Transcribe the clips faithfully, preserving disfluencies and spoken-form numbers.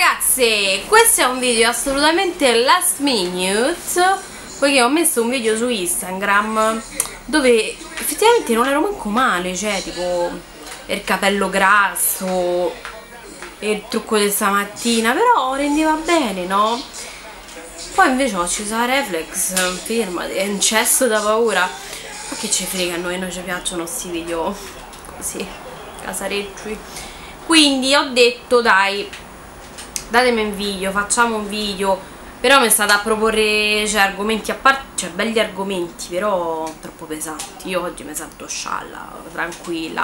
ragazze, questo è un video assolutamente last minute, poiché ho messo un video su Instagram dove effettivamente non ero manco male, cioè tipo il capello grasso e il trucco di stamattina, però rendeva bene, no? Poi invece ho acceso la reflex, fermati, è un cesso da paura. Ma che ci frega a noi, noi ci piacciono questi video così, casarecci. Quindi ho detto dai, datemi un video, facciamo un video. Però mi è stata a proporre, cioè, argomenti a parte, cioè belli argomenti, però troppo pesanti. Io oggi mi sento scialla, tranquilla,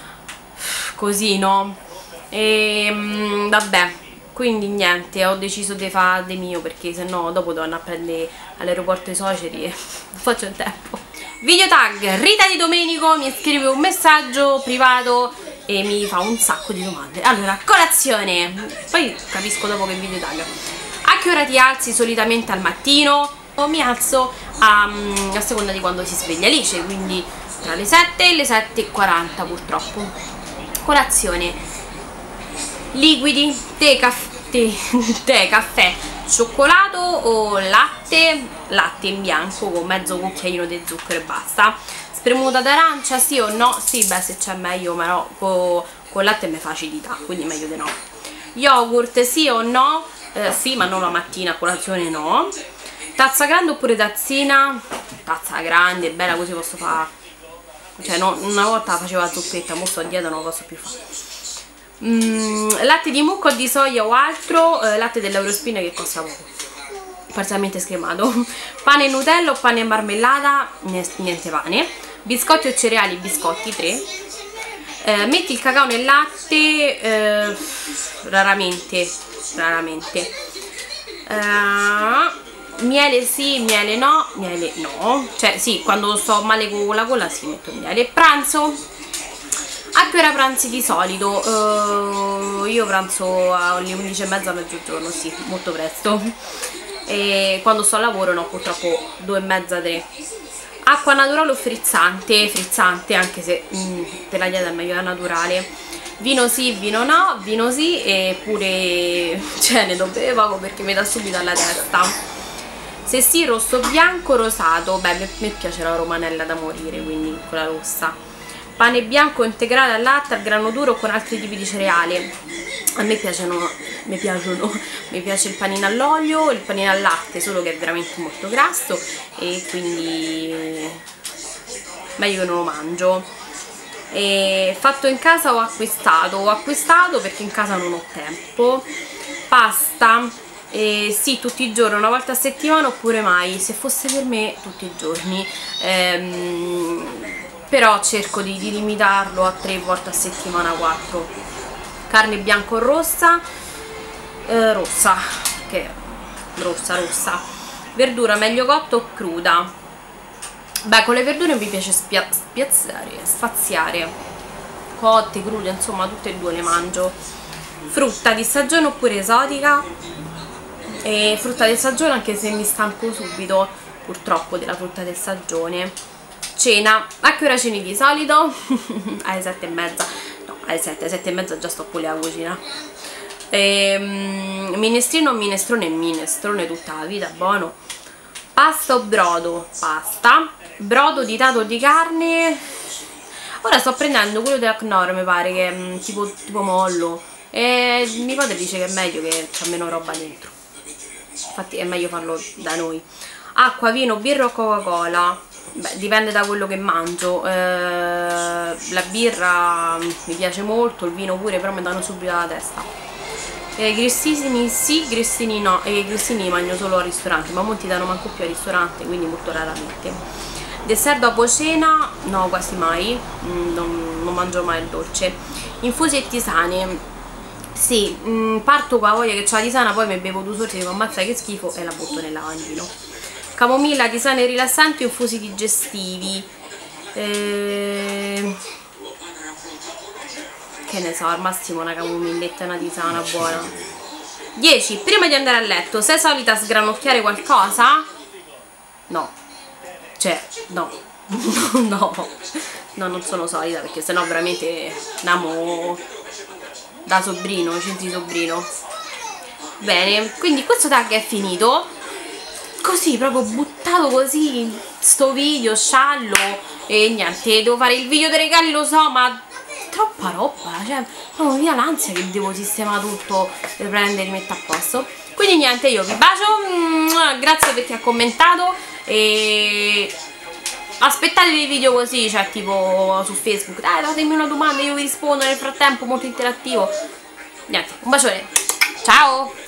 così, no? E vabbè, quindi niente, ho deciso di fare di mio, perché sennò dopo devo andare a prendere all'aeroporto i suoceri e non faccio il tempo. Video tag Rita Di Domenico, mi scrive un messaggio privato e mi fa un sacco di domande. Allora, colazione, poi capisco dopo che video tag. A che ora ti alzi solitamente al mattino? O mi alzo a, a seconda di quando si sveglia Alice, quindi tra le sette e le sette e quaranta purtroppo. Colazione: liquidi, tè, caffè, tè, caffè, cioccolato o latte? Latte in bianco con mezzo cucchiaino di zucchero e basta. Spremuta d'arancia, sì o no? Sì, beh, se c'è meglio, ma no, con, con latte mi facilita, quindi meglio di no. Yogurt, sì o no? Eh, sì, ma non la mattina, a colazione no. Tazza grande oppure tazzina? Tazza grande, bella, così posso fare. Cioè, no, una volta facevo la zucchetta, mo sto a dieta, non lo posso più fare. Mm, latte di mucca o di soia o altro? Eh, latte dell'Eurospin che costa poco, parzialmente scremato. Pane e Nutella o pane e marmellata? Niente pane. Biscotti o cereali? Biscotti, tre. Eh, metti il cacao nel latte? Eh, raramente, raramente. Uh, miele sì, miele no, miele no. Cioè sì, quando sto male con la gola sì, metto miele. Pranzo? A che ora pranzi di solito? Uh, io pranzo alle undici e mezza, mezzogiorno, sì, molto presto. E quando sto a lavoro no, purtroppo due e mezza, tre. Acqua naturale o frizzante? Frizzante, anche se mm, per la dieta è meglio la naturale. Vino sì, vino no, vino sì, eppure cioè ne do bere poco perché mi dà subito alla testa. Se sì, rosso, bianco, rosato. Beh, a me piace la romanella da morire, quindi quella rossa. Pane bianco integrale al latte, al grano duro o con altri tipi di cereale? A me piacciono, mi piacciono, mi piace il panino all'olio, il panino al latte, solo che è veramente molto grasso e quindi meglio che non lo mangio. E fatto in casa o acquistato? Ho acquistato perché in casa non ho tempo. Pasta, eh, sì, tutti i giorni, una volta a settimana oppure mai, se fosse per me tutti i giorni. Ehm, però cerco di, di limitarlo a tre volte a settimana, quattro. Carne bianca o rossa? Eh, rossa, che rossa, rossa. Verdura meglio cotta o cruda? Beh, con le verdure mi piace spia spiazzare, spaziare. Cotte, crude, insomma tutte e due le mangio. Frutta di stagione oppure esotica? E frutta di stagione, anche se mi stanco subito purtroppo della frutta di stagione. Cena, a che ora ceni di solito? Alle sette e mezza, no, alle sette, alle sette e mezza già sto pure a cucina. Ehm, minestrino o minestrone? Minestrone tutta la vita, buono. Pasta o brodo? Pasta. Brodo di tato o di carne? Ora sto prendendo quello della Knorr, mi pare, che è tipo, tipo mollo, e mio padre dice che è meglio, che c'ha meno roba dentro, infatti è meglio farlo da noi. Acqua, vino, birra o Coca-Cola? Beh, dipende da quello che mangio. eh, la birra mi piace molto, il vino pure, però mi danno subito alla testa. eh, grissini sì, grissini no, e eh, grissini mangio solo al ristorante, ma molti danno manco più al ristorante, quindi molto raramente. Dessert dopo cena? No, quasi mai, mm, non, non mangio mai il dolce. Infusi e tisane? Sì, mm, parto con la voglia che c'ho la tisana, poi mi bevo due sorsi, dico ammazza che schifo e la butto nel lavandino. Camomilla, tisane rilassanti o infusi digestivi? Eh, che ne so, al massimo una camomilletta e una tisana buona. dieci. Prima di andare a letto, sei solita sgranocchiare qualcosa? No. Cioè, no. No. No, non sono solita, perché sennò veramente andiamo da sobrino, centri sobrino. Bene, quindi questo tag è finito, così proprio buttato così sto video sciallo, e niente, devo fare il video dei regali, lo so, ma troppa roba, cioè proprio via l'ansia che devo sistemare tutto, riprendere e rimettere a posto. Quindi niente, io vi bacio, grazie per chi ha commentato e aspettate dei video così, cioè tipo su Facebook, dai fatemi una domanda, io vi rispondo nel frattempo, molto interattivo. Niente, un bacione, ciao!